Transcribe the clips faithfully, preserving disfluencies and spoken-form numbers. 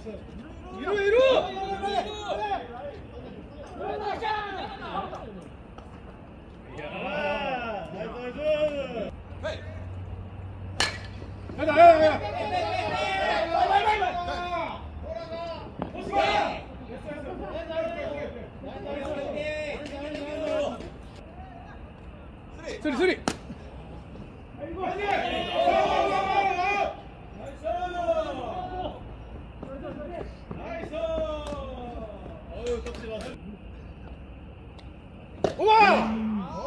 이루 이루. 야, 나이스 나이스. 가자, 야, 야. 쓰리 쓰리. 오마!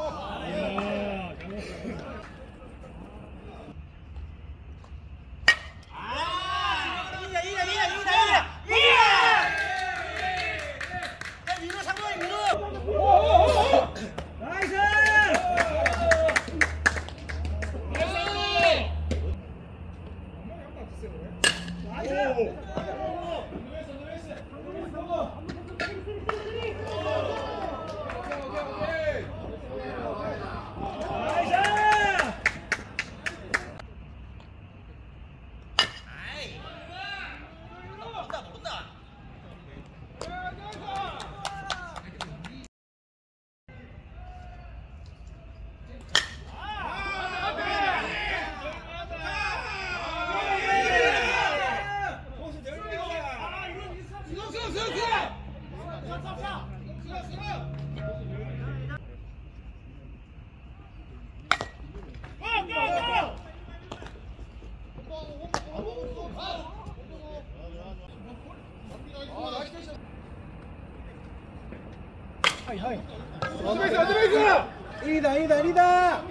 하이 하이. 어드베이스 어드베이스. 일이다 일이다 일이다.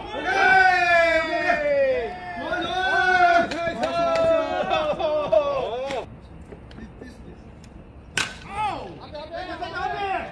오케이. 나이스 나이스. 안돼 안돼 안돼 안돼.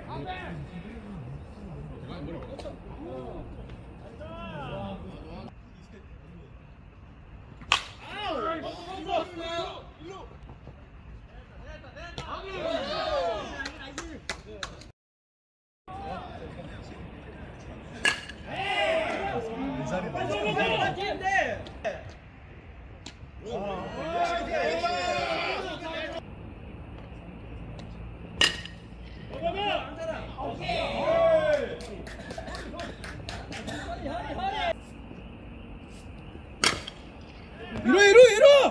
이루 이루 이루.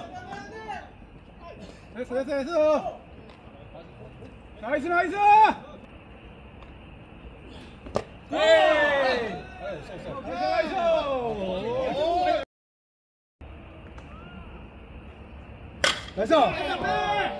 됐어 됐어 됐어. 나이스 나이스. 에이. 나이스 나이스. 나이스.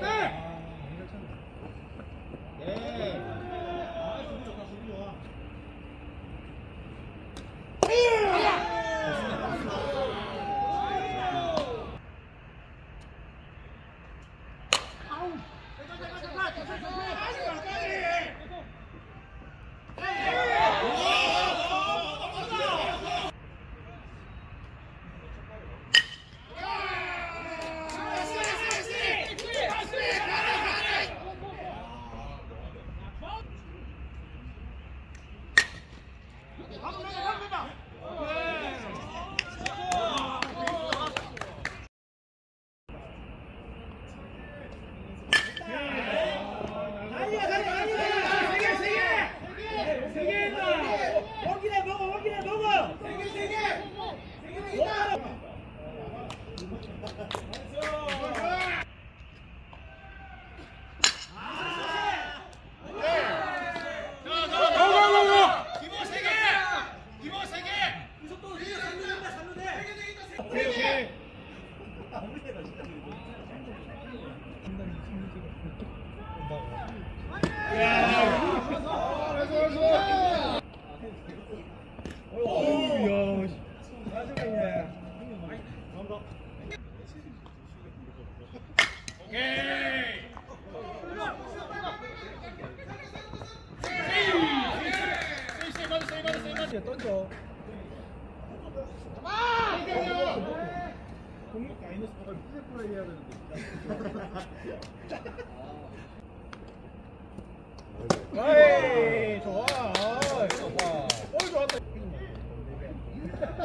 던져. 공격 마이너스 플레이 해야 되는데. 에이, 좋아. 좋아. 어, 좋았다.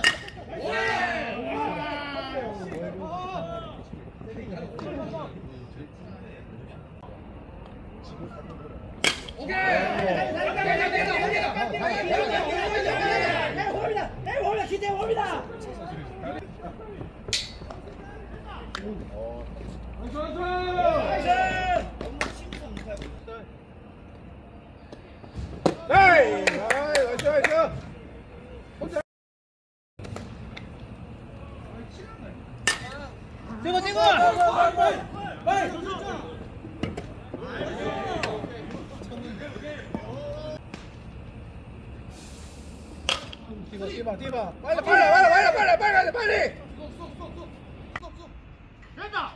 와! 찍어 찍어. 뛰어 뛰어 뛰어. 빨리 빨리 빨리 빨리 빨리 빨리 빨리. 됐다.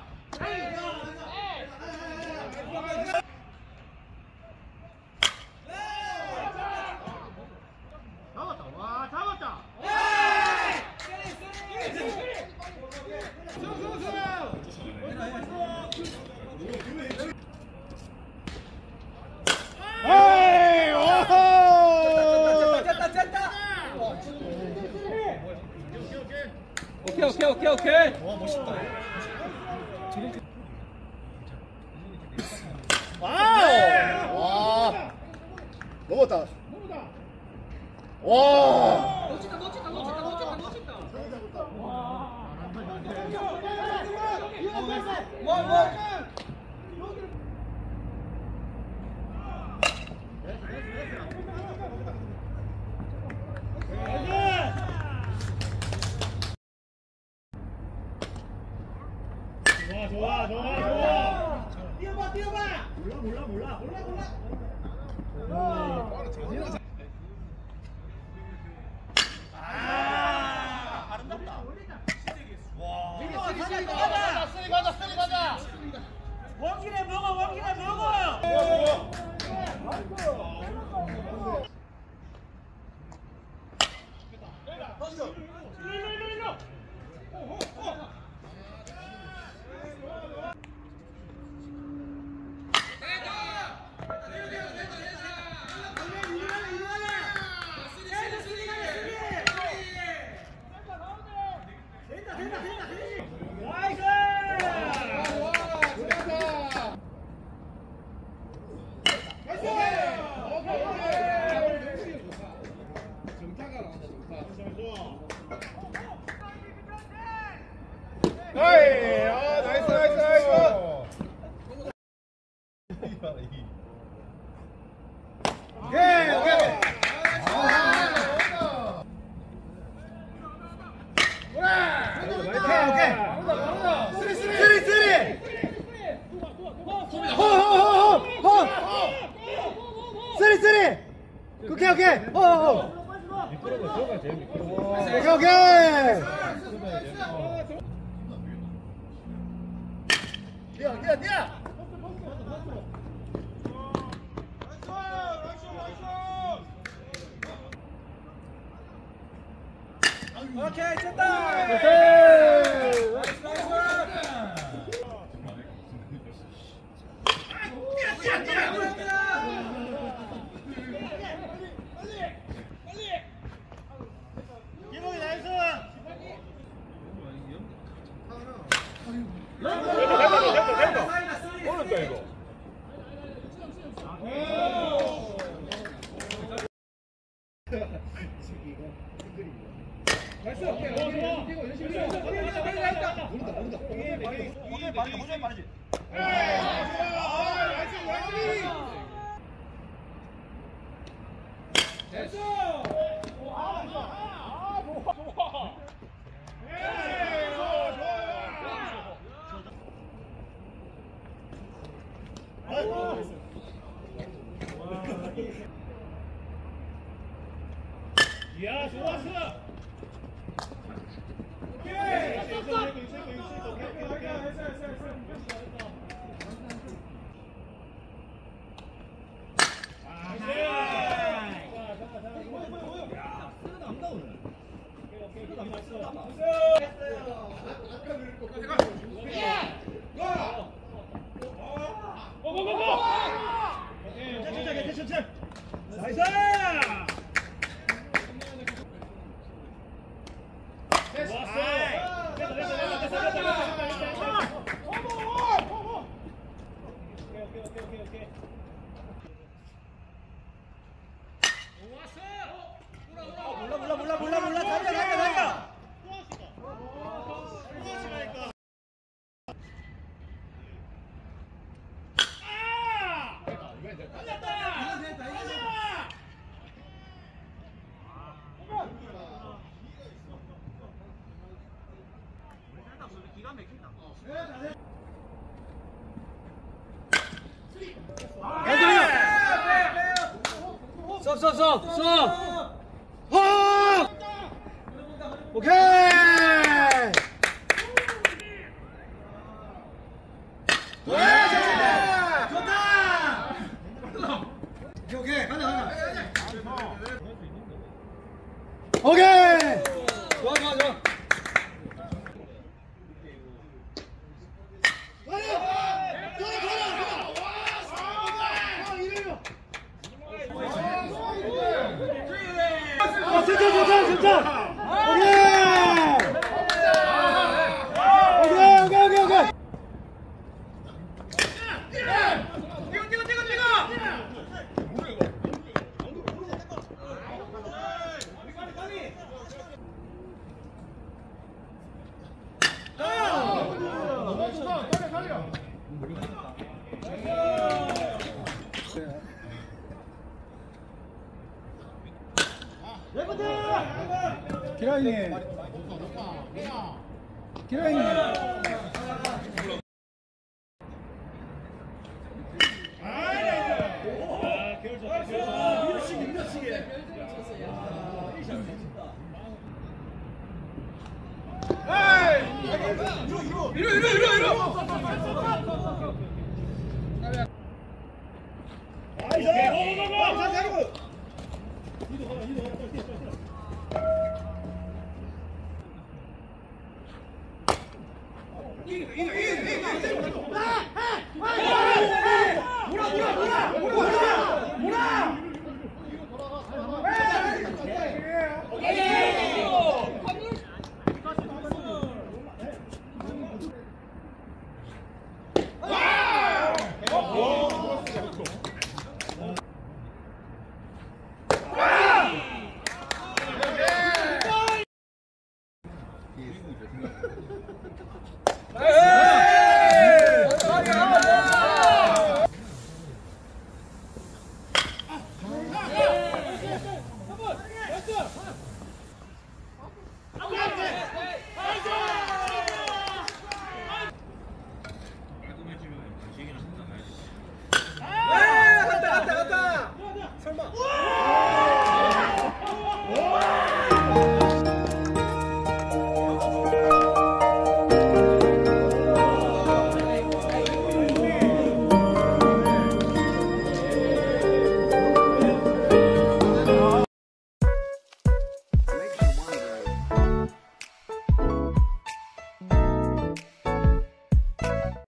잡았다. 와 잡았다. 에이, 오호! 됐다, 됐다, 됐다. 오케이, 오케이, 오케이, 오케이. 와, 멋있다. 와우! 와, 넘었다. 와. 놓친다, 놓친다, 놓친다, 놓친다, 놓친다. 와. 뭐, 뭐. 좋아, 좋아, 좋아, 좋아. 뛰어봐, 뛰어봐. 몰라, 몰라, 몰라, 몰라, 몰라. 아, 아름답다. 와. 쓰리 가자, 쓰리 가자, 쓰리 가자. 원기래 먹어, 원기래 먹어. 어이, 아, 나이스, 나이스, 나이스. 오케이, 오케이. 오케이, 오케이. 쓰리, 쓰리, 쓰리. 호호호호. 쓰리, 쓰리. 오케이, 오케이. 호호호. 오케이, 오케이. 뛰어, 뛰어, 뛰어! 오케이, 됐다! 오케이! 나이스, 나이스! 뛰어, 뛰어, 뛰어! 빨리! 기봉이 나이스! 어렵다 이거. 나이스. 열심히 해. 모른다, 모른다. 이게 빠르지, 모자이 빠르지. 나이스, 나이스. 됐어. 아, 아, 좋아, 좋아. 이야, 좋았어. 오케이. 나이스! 스톱 스톱 스톱 스톱 헉 오케이 좋다! 좋다! 오케이 오케이 가자 가자 오케이 좋아 좋아 좋아 아, 진짜 진짜 진짜 오케이 오케이 오케이 오케이 오케이 뛰어 뛰어 뛰어 뛰어! 기라이님 기라이님 이리 이리 이리 이리! 나이스